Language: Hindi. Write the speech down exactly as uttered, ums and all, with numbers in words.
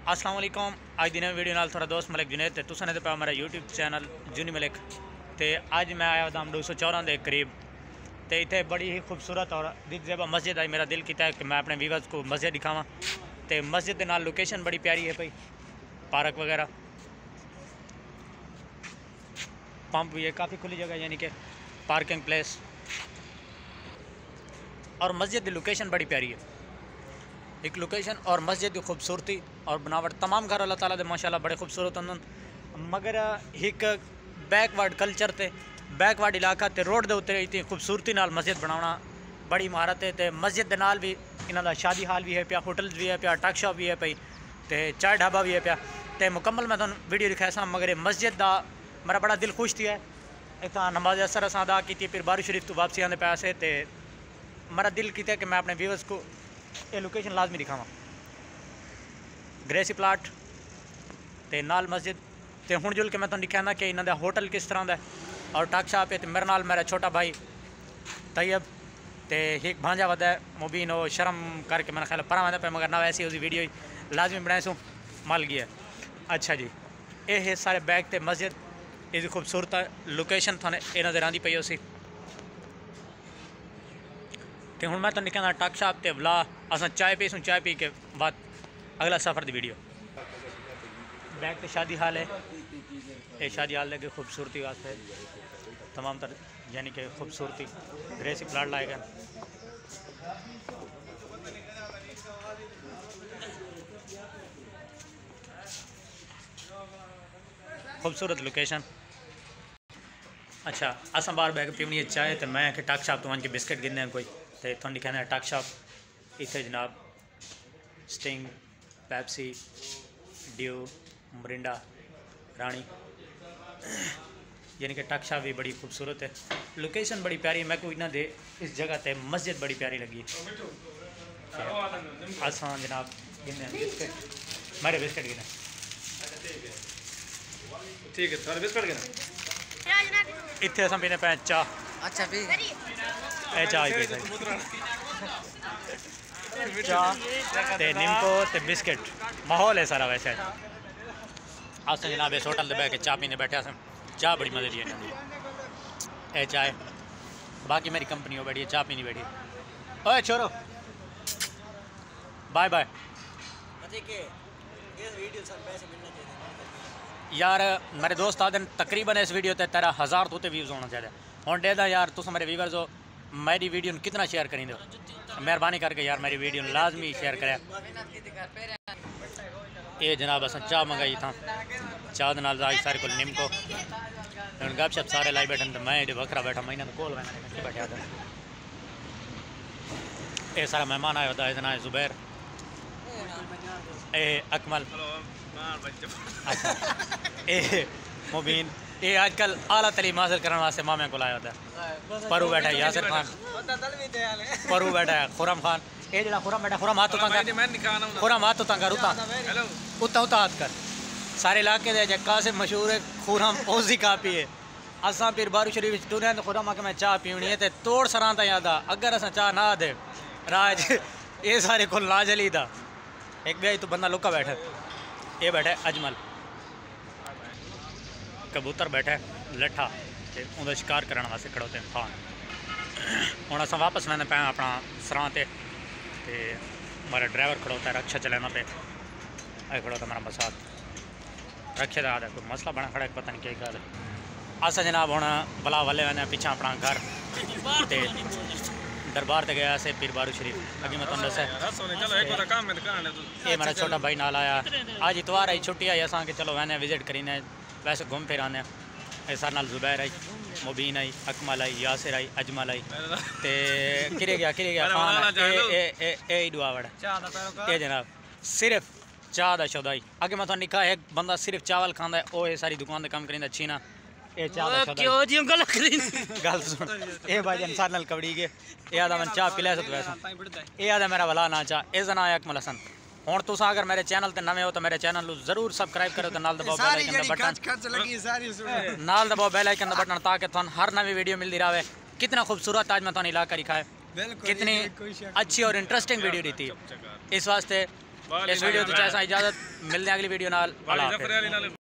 अस्सलाम वालेकुम। आज दिन वीडियो नाल थोड़ा दोस्त मलिक जुनेद ते तुसां ने पे मेरा यूट्यूब चैनल जूनी मलिक ते अज मैं आया था दो सौ चौदह के करीब तो इतने बड़ी ही खूबसूरत और दिलजेबा मस्जिद आई। मेरा दिल किया है कि मैं अपने व्यूअर्स को मस्जिद दिखावा। तो मस्जिद के नाल लोकेशन बड़ी प्यारी है भाई, पार्क वगैरह, पंप भी है, काफ़ी खुली जगह यानी कि पार्किंग प्लेस, और मस्जिद की लोकेशन बड़ी प्यारी है। एक लोकेशन और मस्जिद की खूबसूरती और बनावट तमाम घर अल्लाह ताला दे माशाल्लाह बड़े खूबसूरत होंदे, मगर एक बैकवर्ड कल्चर ते बैकवर्ड इलाका ते रोड के उत्ते इतनी खूबसूरती नाल मस्जिद बनाना बड़ी महारत है। तो मस्जिद के नाल भी इन्हां दा शादी हाल भी है पिया, होटल भी है पिया, टक शॉप भी है पई, तो चाय ढाबा भी है पिया। तो मुकम्मल मैं तुहानूं वीडियो दिखाया सा, मगर मस्जिद का मेरा बड़ा दिल खुश थिया। एक तो नमाज असर असां अदा की, फिर बारू शरीफ तो वापसी आने पैसे, तो मेरा दिल किया कि मैं अपने व्यूअर्स को ये लोकेशन लाजमी दिखावा। ग्रेसी प्लाट ते नाल मस्जिद ते हुण जुल के मैं तुहानूं दिखाना कि इन्हां दा होटल किस तरह दा और टक शॉप है। तो मेरे नाल मेरा छोटा भाई तैयब ते एक भांजा वदा मुबीन, वो शर्म करके मेरा ख्याल परा वंदा पे, मगर ना वैसी उसकी वीडियो लाजमी बनाए सू मल गया। अच्छा जी, ये है सारे बैग ते मस्जिद, इसकी खूबसूरत लोकेशन थाने ये नज़र आती पई उसी। तो हुण मैं तुहानूं दिखाना टक शॉप ते वला असां चाय पीसूँ, चाय पी के बाद अगला सफ़र की वीडियो। बैग तो शादी हाल है, ये शादी हाल है कि खूबसूरती वास्ते तमाम तर यानी कि खूबसूरती ग्रेसी प्लाट लाए गए। खूबसूरत लोकेशन। अच्छा, असां बार बैग पीवनी है चाय, तो मैं कि टक शॉप तो वन के बिस्किट गिनने कोई, तो थोड़ा दिखाना है टक शॉप। इतने जनाब स्टिंग, पेप्सी, ड्यू, मरिंडा, रानी, यानी कि टक शॉप भी बड़ी खूबसूरत है। लोकेशन बड़ी प्यारी है। मैं कोई ना दे इस जगह ते मस्जिद बड़ी प्यारी लगी। असां जनाब गिनने बिस्किट, मेरे बिस्किट गिने ठीक है, थोड़े बिस्किट गिने। इतने असां पीने पे चाह। अच्छा भी ए चाह ही पी चाह ते निम्को ते बिस्किट, माहौल है सारा वैसे। अस जनाब इस होटल बह के चाह पीने बैठे, अस चाह बड़ी मजे दी है। ए चाय बाकी मेरी कंपनी हो बैठी है, चाह पीनी बैठी। ओए छोरो बाय बाय। यार मेरे दोस्त आदन तकरीबन इस वीडियो ते तेरह हज़ार तो व्यूज़ होना चाहिए। हुण दे दा यार तुम मेरे व्यूवर्स हो, मेरी वीडियो कितना शेयर करें दो, मेहरबानी करके यार मेरी वीडियो लाजमी शेयर करें। ये जनाब अस चाह मंगाई था, चाह के नाल आई सारे को निम्को, हम गप शप सारे लाई बैठे, तो मैं बखरा बैठा, मैं इन्होंने कोल बैठा था। ये सारा मेहमान आया होता है, इतना जुबैर, ए अकमल, अच्छा ए मुबीन, ये आजकल आला तलीम हासिल करने वास्ते मामे को लाया होता है। परू बैठा है यासिर खान, परू बैठा है खुरम खान, ये जरा खुरम बैठा, खुरम हाथ उतां कर, खुरम हाथ उतां कर, उतां उतां उतां हाथ कर। सारे इलाके दे जे कासिम मशहूर है खुरम ओजी कापी है। असां फिर बारू शरीफ टुरे तो खुरम आके मैं चाह पीनी है, तो तोड़ सरां ता याद आ, अगर असां चाह ना दे राज ये सारे को ना जली था। एक भी तो बंदा लुका बैठा, ये बैठा है अजमल, कबूतर बैठा है लट्ठा, तो उनका शिकार करने वास्ते खड़ोते हैं खान। हूँ अस वापस लैंदे पे अपना सरां ते, ते मेरा ड्राइवर खड़ोता है रक्षा चलाना पे, अ खड़ोता मेरा बसात रखे का आदा कोई मसला बना खड़ा है, पता नहीं क्या गल। अस जनाब हूँ बला वाले वैने पिछा अपना घर ते दरबार ते गया से पीर बारू शरीफ, अभी मैं तुम दस ये मेरा छोटा भाई नाल आया। आज इतवार आई, छुट्टी आई, असा के चलो वैने विजिट करीने, वैसे घूम फिर आने। सारे नाल जुबैर आई, मुबीन आई, अकमल आई, यासिर आई, अजमल आई, ते किरे गया किरे गया खान ए ए ए ए दुआवड़ ये जनाब सिर्फ चाह दा शौदाई। अगे मैं तुहानूं निका एक बंदा सिर्फ चावल खांदा है, वो सारी दुकान ते काम करिंदा अच्छी ना, ये चाह दा शौदाई क्यों जी गल करी गल सुन। ए भाई जन सारे नाल कबड़ी गए, ए आदा मन चाह पिला सक वैसा, ए आदा मेरा भला ना चाह, ए जना है अकमल हसन। हुण तुस अगर मेरे चैनल ते नवे हो तो मेरे चैनल जरूर सबसक्राइब करो, तो नाल दबाओ बेल आइकन दा बटन, नाल दबाओ बेल आइकन दा बटन, ताकि तुहानूं हर नवी वीडियो मिलती रहे। कितना खूबसूरत आज मैं तुहानूं इलाका दिखाया, कितनी अच्छी और इंटरेस्टिंग वीडियो दी थी। इस वास्ते इस वीडियो तो चाहे इजाजत मिलने अगली वीडियो नाल।